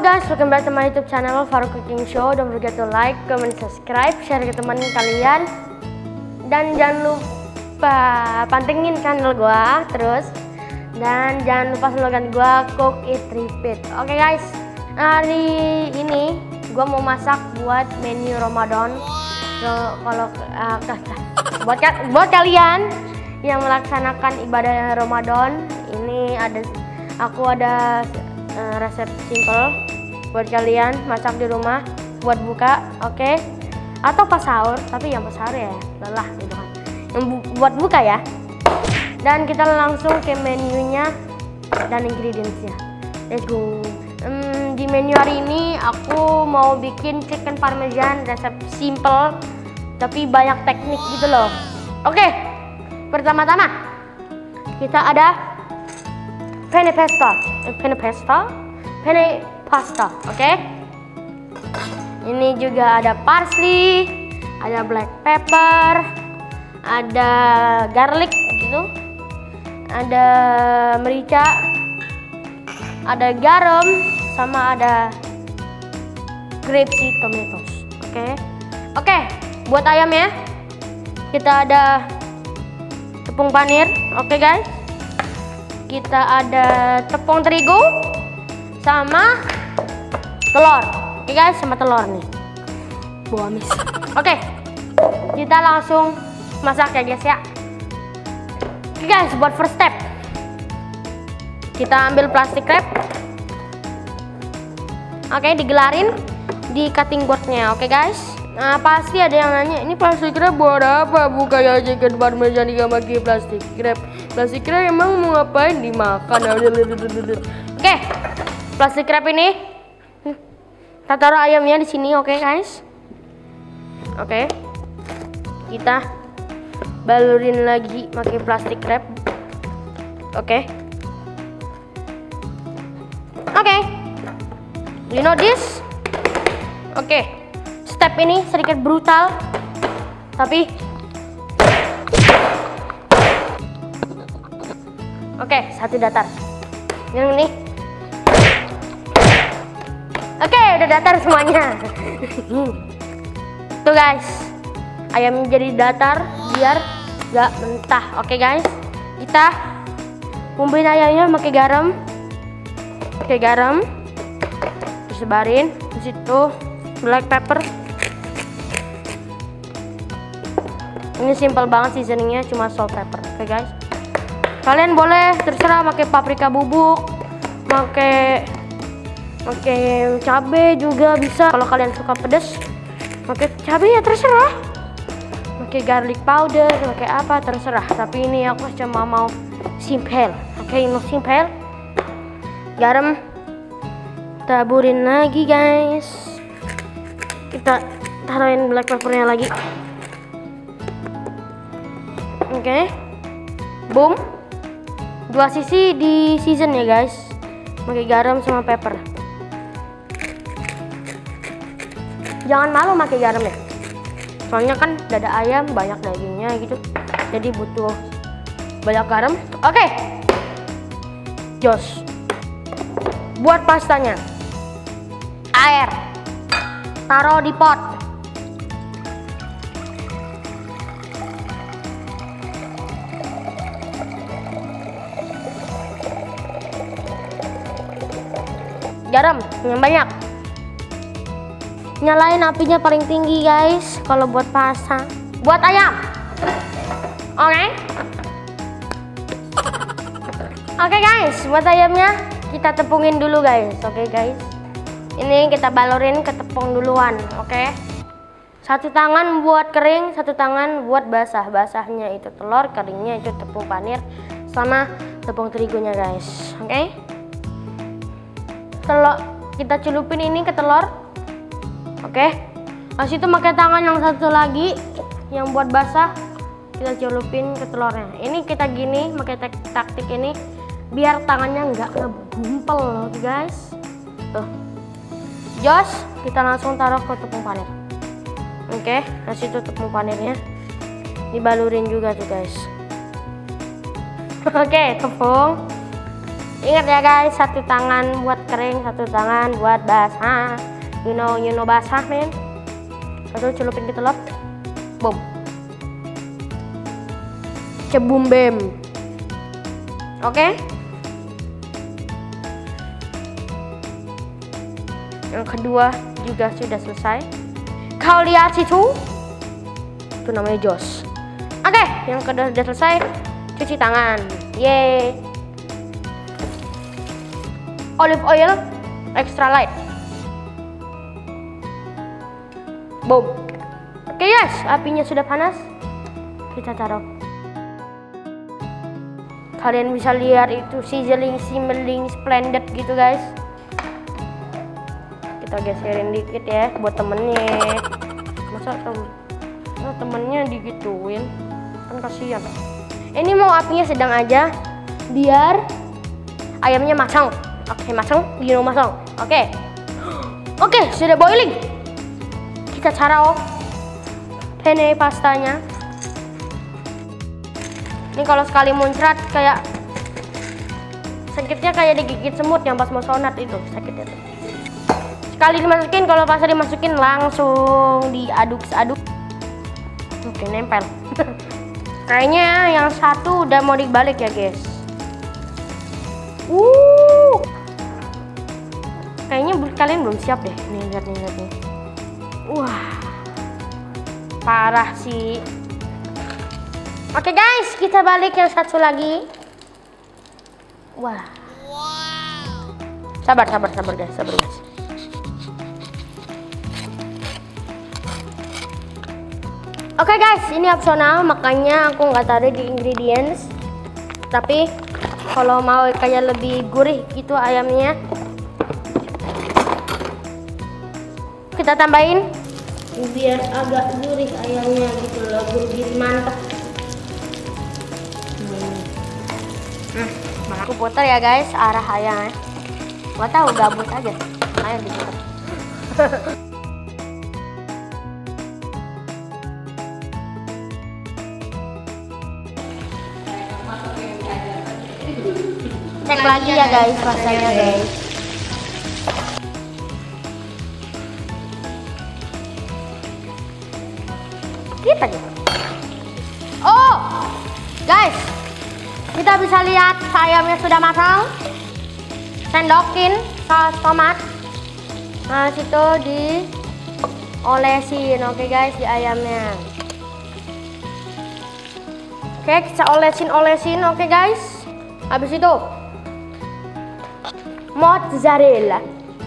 guys, welcome back to my YouTube channel Farouk Cooking Show. Don't forget to like, comment, subscribe, share ke teman kalian. Dan jangan lupa pantengin channel gua terus. Dan jangan lupa slogan gua Cook Eat Repeat. Oke guys, hari ini gua mau masak buat menu Ramadan. So, kalau buat kalian yang melaksanakan ibadah Ramadan, ini aku ada resep simple buat kalian masak di rumah buat buka, oke? Atau pas sahur, tapi yang pas sahur ya lelah gitu kan. Yang buat buka ya. Dan kita langsung ke menunya dan ingredientsnya. Let's go. Di menu hari ini aku mau bikin chicken parmesan, resep simple tapi banyak teknik gitu loh. Oke, pertama-tama kita ada penne pasta, oke? Ini juga ada parsley, ada black pepper, ada garlic gitu, ada merica, ada garam, sama ada grapeseed tomatoes, oke? Buat ayamnya kita ada tepung panir, oke guys? Kita ada tepung terigu sama telur, oke guys, sama telur nih, bau amis. Oke, kita langsung masak ya guys ya. Oke guys, buat first step kita ambil plastik wrap, oke, digelarin di cutting boardnya, oke guys. Nah, pasti ada yang nanya, ini plastik wrap buat apa? Buka ya chicken parmesan juga pakai plastik wrap. Plastik wrap emang mau ngapain? Dimakan. Oke, plastik wrap ini kita taruh ayamnya di sini, oke guys. Oke, kita balurin lagi pakai plastik wrap. Oke, you know this? Oke, step ini sedikit brutal, tapi oke, satu datar. Yang ini. Oke, udah datar semuanya. Tuh guys, ayamnya jadi datar biar gak mentah. Oke guys, kita bumbuin ayamnya pakai garam. Oke, garam. Sebarin di situ black pepper. Ini simple banget seasoningnya, cuma salt pepper. Oke guys, kalian boleh terserah pakai paprika bubuk, pakai cabai juga bisa. Kalau kalian suka pedas, pakai cabai ya terserah. Pakai garlic powder, pakai apa terserah. Tapi ini aku cuma mau simple. Oke, ini simple. Garam taburin lagi guys. Kita taruhin black peppernya lagi. Oke, boom. Dua sisi di season ya guys, pakai garam sama pepper. Jangan malu pakai garam ya, soalnya kan dada ayam banyak dagingnya gitu, jadi butuh banyak garam. Oke, jos. Buat pastanya, air taruh di pot. Garam yang banyak. Nyalain apinya paling tinggi guys kalau buat pasta. Buat ayam, oke guys, buat ayamnya kita tepungin dulu guys. Oke guys, ini kita balurin ke tepung duluan. Oke, satu tangan buat kering, satu tangan buat basah. Basahnya itu telur, keringnya itu tepung panir sama tepung terigunya guys. Oke, telur kita celupin ini ke telur. Oke, pas itu pakai tangan yang satu lagi yang buat basah, kita celupin ke telurnya. Ini kita gini pakai taktik ini biar tangannya nggak ngegumpel guys. Tuh, jos, kita langsung taruh ke tepung panir. Oke, kasih tuh tepung panirnya dibalurin juga tuh guys. Oke, tepung Ingat ya guys, satu tangan buat kering, satu tangan buat basah. You know basah men. Satu celupin ke telur. Boom. Cebum bem. Oke. Yang kedua juga sudah selesai. Kau lihat situ? Itu namanya jos. Oke, yang kedua sudah selesai. Cuci tangan. Yeay. Olive oil extra light. Boom. Oke guys, apinya sudah panas. Kita taruh. Kalian bisa lihat itu sizzling, splendid gitu guys. Kita geserin dikit ya buat temennya. Masa temennya digituin? Kan kasihan. Ini mau apinya sedang aja biar ayamnya matang. Oke, matang, matang. Oke, sudah boiling. Kita taruh penne pastanya. Ini kalau sekali muncrat kayak sakitnya kayak digigit semut yang pas mau sonat itu sakitnya tuh. Sekali dimasukin, kalau pas dimasukin langsung diaduk-aduk. Oke, nempel. Kayaknya yang satu udah mau dibalik ya guys. Kayaknya kalian belum siap deh. Nih lihat nih. Wah, parah sih. Oke guys, kita balik yang satu lagi. Wah. Sabar guys. Oke guys, ini opsional, makanya aku nggak taruh di ingredients. Tapi kalau mau kayak lebih gurih gitu ayamnya, kita tambahin biar agak gurih ayamnya gitu loh, gurih mantap. Aku putar ya guys arah ayamnya. Gak tahu, gabut aja. Ayo diputar. Cek lagi ya guys rasanya guys. Kita gitu. Oh, guys, kita bisa lihat ayamnya sudah matang. Sendokin saus tomat. Nah, situ diolesin, oke guys, di ayamnya. Oke, kita olesin, oke guys. Habis itu mozzarella.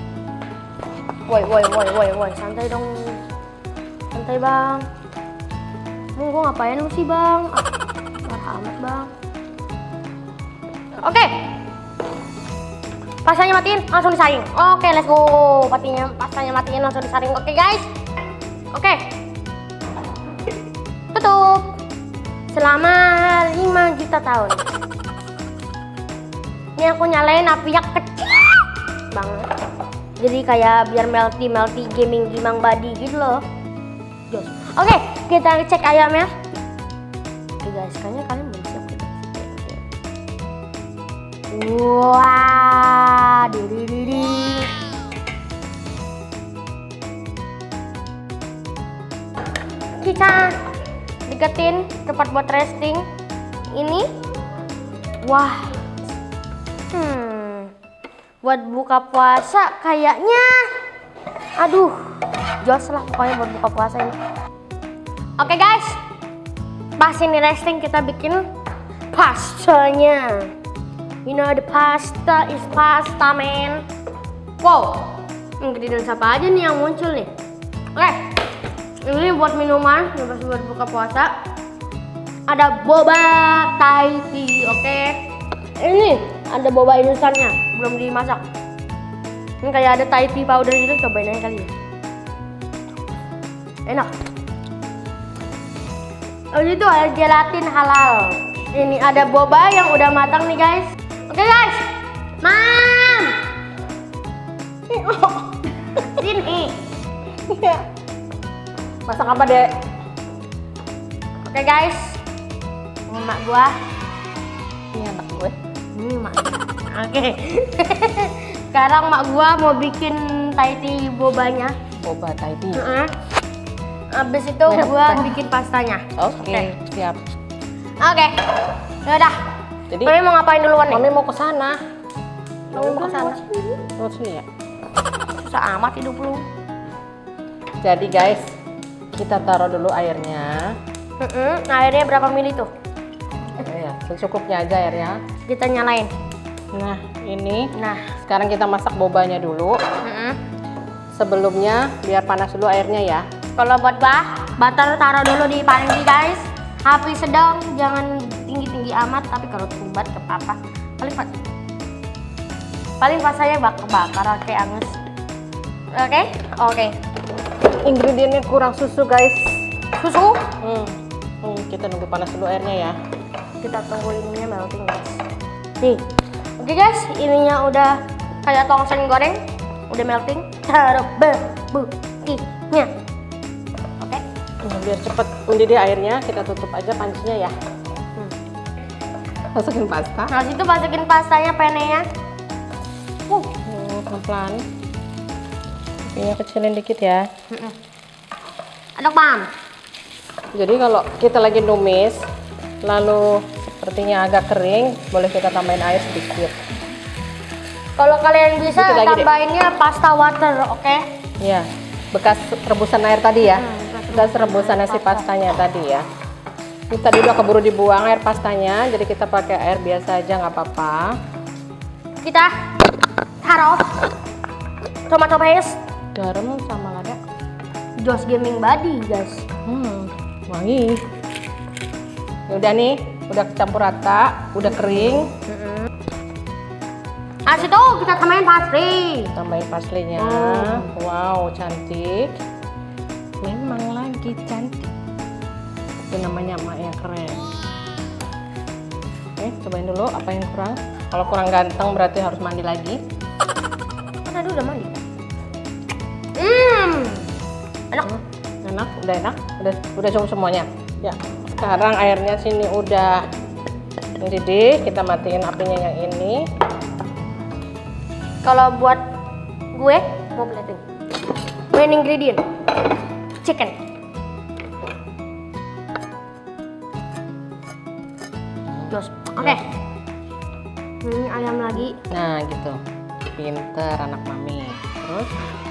Woi, santai dong. Santai bang. Gue ngapain lu sih bang? Marah amat bang. Oke. Pastanya matiin, langsung disaring. Oke, let's go. Pastanya matiin, langsung disaring. Oke guys. Oke. Tutup. Selama 5 juta tahun. Ini aku nyalain apinya kecil banget. Jadi kayak biar melty gaming body gitu loh. Jos. Oke, kita cek ayamnya. Oke guys, kayaknya kalian belum siap gitu. Wah, kita deketin tempat buat resting ini. Wah, buat buka puasa kayaknya, aduh, jos lah pokoknya buat buka puasa ini. Oke guys, pas ini resting kita bikin pastanya. You know the pasta is pasta man. Wow, ingredients apa aja nih yang muncul nih? Oke, ini buat minuman, yang buat buka puasa. Ada boba Thai tea, oke. Ini ada boba instannya, belum dimasak. Ini kayak ada Thai tea powder gitu, cobain aja kali ya. Enak. Habis itu ada gelatin halal. Ini ada boba yang udah matang nih guys. Oke guys, Mam. Sini. Masak apa dek? Oke guys, ini mak gua. Ini anak gue. Ini mak. Oke. Sekarang mak gua mau bikin Thai tea bobanya. Boba Thai tea. Abis itu gua bikin pastanya. Oke, siap. Oke. Yaudah. Jadi Mami mau ngapain duluan nih? Mami mau ke sana. Mami mau ke sana. Lewat sini ya. Susah amat hidup lu. Jadi guys, kita taruh dulu airnya. Airnya berapa mili tuh? Ya, secukupnya aja airnya. Kita nyalain. Nah, ini. Nah, Sekarang kita masak bobanya dulu. Sebelumnya biar panas dulu airnya ya. kalau buat butter taruh dulu di paling tinggi guys. Api sedang, jangan tinggi-tinggi amat. Tapi kalau tinggi banget ke apa? Paling pas saya bakar oke angus. Oke. Ingredientnya kurang susu guys. Susu? Kita nunggu panas dulu airnya ya. Kita tunggu ininya melting guys. Nih. Oke guys, ininya udah kayak tongseng goreng. Udah melting. Taruh bubuknya. Oke. Biar cepet mendidih airnya, kita tutup aja pancinya ya. Masukin pasta. Nah, situ masukin pastanya, penenya. Pelan-pelan. Apinya kecilin dikit ya. Aduk paham. Jadi kalau kita lagi numis, lalu sepertinya agak kering, boleh kita tambahin air sedikit. Kalau kalian bisa Dikit lagi deh. tambahinnya pasta water, oke? Iya, bekas rebusan air tadi ya. Bekas rebusan nasi pastanya tadi ya. Ini tadi udah keburu dibuang air pastanya, jadi kita pakai air biasa aja nggak apa-apa. Kita taruh tomato paste, Garam sama lada. Joss Gaming Body guys. Wangi. Ya udah nih, udah kecampur rata, udah kering. Habis itu kita tambahin parsley. Tambahin parsleynya. Wow, cantik. Memang lagi cantik. Itu namanya emak yang keren. Oke, cobain dulu apa yang kurang. Kalau kurang ganteng berarti harus mandi lagi. Kan tadi udah mandi. Enak. Enak, udah enak, udah cukup semuanya. Ya, sekarang airnya sini udah mendidih. Kita matiin apinya yang ini. Kalau buat gue mau plating. Main ingredient chicken. Terus, oke. Ini ayam lagi. Nah, gitu. Pinter anak mami. Terus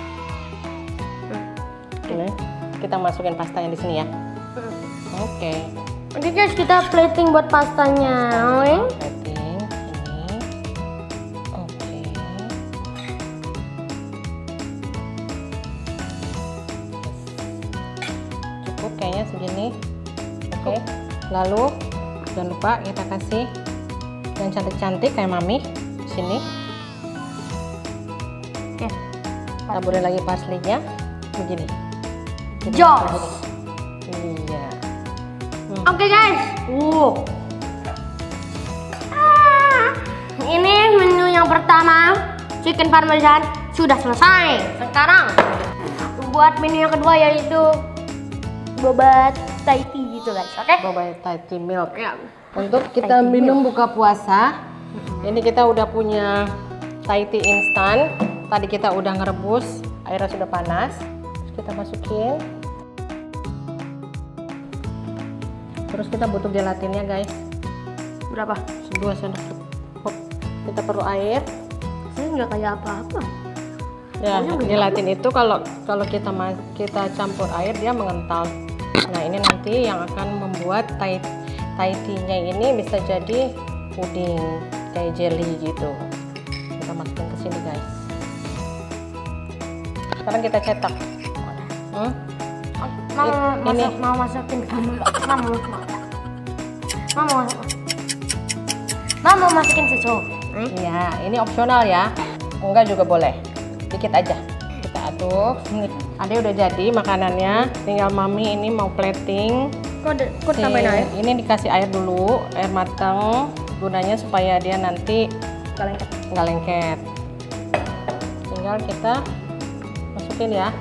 ini kita masukin pastanya di sini ya. Oke. Oke guys, kita plating buat pastanya. Plating ini. Oke. Cukup kayaknya segini. Oke. Lalu jangan lupa kita kasih yang cantik-cantik kayak mami di sini. Oke. Taburin lagi parsleynya begini. Joss. Iya. Oke guys. Ini menu yang pertama, chicken parmesan sudah selesai. Sekarang buat menu yang kedua yaitu boba Thai tea gitu guys. Oke? Boba Thai tea milk. Ya. Untuk kita minum buka puasa, ini kita udah punya Thai tea instan. Tadi kita udah ngerebus, airnya sudah panas. Terus kita masukin. Terus kita butuh gelatinnya guys. Berapa? 2 sendok. Kita perlu air. Ini nggak kayak apa-apa. Ya, gelatin itu kalau kita campur air dia mengental. Nah, ini nanti yang akan membuat Thai tea-nya ini bisa jadi puding kayak jelly gitu. Kita masukin ke sini guys. Sekarang kita cetak. Mau masukin mau masukin susu. Iya, ini opsional ya. Enggak juga boleh. Dikit aja. Kita aduk. Ini ada udah jadi makanannya. Tinggal mami ini mau plating. Kok tambahin air? Ini dikasih air dulu, air matang. Gunanya supaya dia nanti nggak lengket. Tinggal kita masukin ya.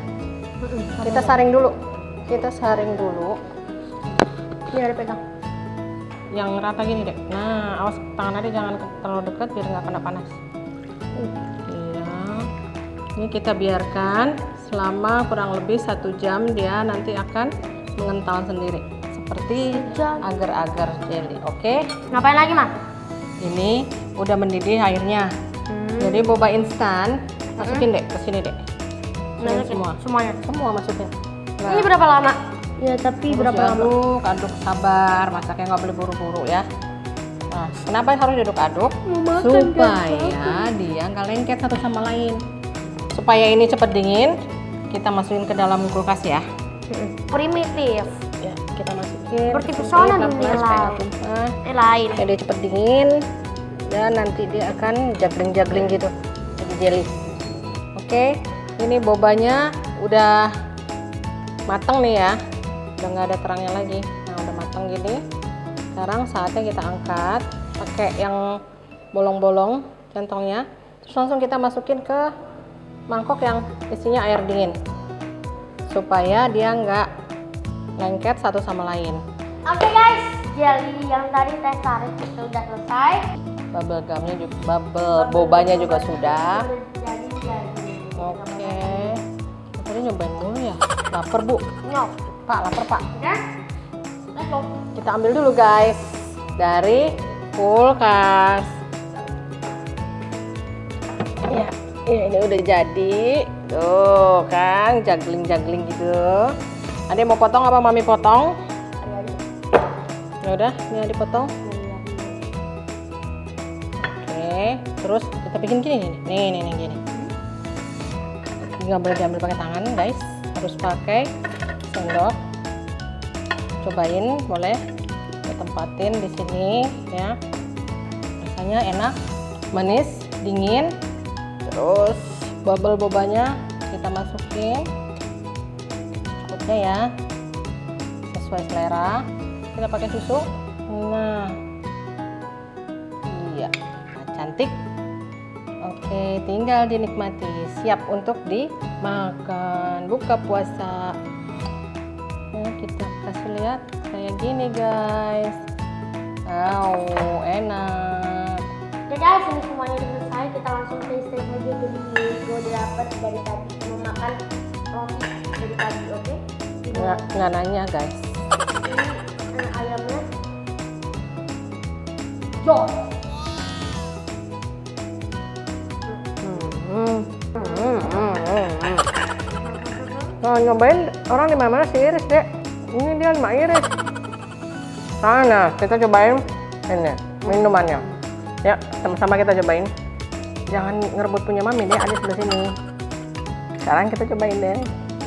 Kita saring dulu. Kita saring dulu. Ini ada pegang. yang rata gini deh. Nah, awas tangan Ade jangan terlalu dekat biar nggak kena panas. Iya. Ini kita biarkan selama kurang lebih 1 jam, dia nanti akan mengental sendiri seperti agar-agar jelly. Oke. Ngapain lagi, Ma? Ini udah mendidih airnya. Jadi boba instan masukin deh ke sini deh. Semuanya. Semua masukin. Nah, Ini berapa lama? Ya, tapi berapa lama? Aduk sabar, masaknya nggak boleh buru-buru ya. Nah, kenapa harus diaduk-aduk? Supaya dia nggak lengket satu sama lain. Supaya ini cepet dingin, kita masukin ke dalam kulkas ya. Primitif. Ya, kita masukin. Seperti pesona supaya lain. supaya dia cepet dingin dan nanti dia akan jagling-jagling gitu, jadi jelly. Oke, ini bobanya udah mateng nih ya, udah nggak ada terangnya lagi. Nah, udah mateng gini. Sekarang saatnya kita angkat, pakai yang bolong-bolong centongnya, terus langsung kita masukin ke mangkok yang isinya air dingin supaya dia nggak lengket satu sama lain. Oke guys, jelly yang tadi tes tarik itu udah selesai. Bubble gumnya juga, bobanya juga sudah. Jadi. Oke. Tadi nyobain mulu ya. Laper Bu. No. Pak, lapar Pak. Ya. Let's go. Kita ambil dulu guys dari kulkas. Ya, ini udah jadi. Tuh kan, jagling-jagling gitu. Ada yang mau potong apa Mami potong? Ya udah, ini dipotong. Oke, terus kita bikin gini nih. Nih gini. Nggak boleh diambil pakai tangan guys, harus pakai sendok. Cobain boleh, kita tempatin di sini ya. Rasanya enak, manis, dingin. Terus bubble bobanya kita masukin secukupnya ya, sesuai selera. Kita pakai susu. Nah, iya, cantik. Oke, tinggal dinikmati. Siap untuk dimakan buka puasa. Nah, kita kasih lihat kayak gini guys. Wow, enak. Oke guys, ini semuanya udah selesai. Kita langsung taste aja. Jadi gue udah dapet dari tadi mau makan roti dari tadi, oke? Nggak nanya guys. Ini ayamnya. Jos. Nah, nyobain orang di mana si Iris dek. Ini dia Mbak Iris. Sana kita cobain ini minumannya. Ya, sama-sama kita cobain. Jangan ngerebut punya Mami deh, ada sebelah sini. Sekarang kita cobain deh.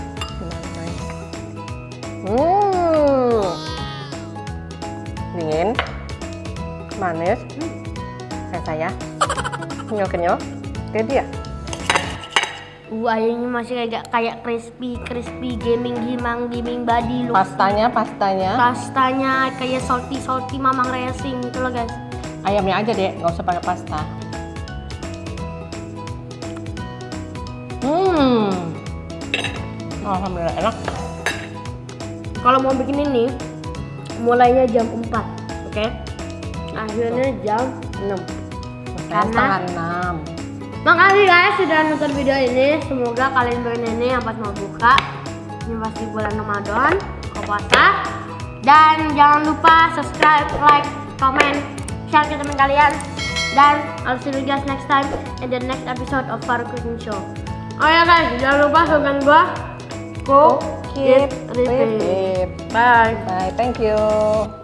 Dingin, manis, kayak saya. Kenyal-kenyal, kayak dia. Ayamnya masih kayak crispy gaming body look. Pastanya Kayak salty mamang racing gitu loh guys. ayamnya aja deh, nggak usah pakai pasta. Alhamdulillah enak. Kalau mau bikin ini mulainya jam 4, oke? Akhirnya jam 6. Setengah 6. Makasih guys sudah nonton video ini. Semoga kalian doain ini yang pas mau buka. Ini pasti bulan Ramadan, buka puasa. Dan jangan lupa subscribe, like, comment, share ke teman kalian. Dan I'll see you guys next time in the next episode of Faruk Cooking Show. Oh ya guys, jangan lupa slogan gua Cook, Eat, Repeat. Bye. Bye. Thank you.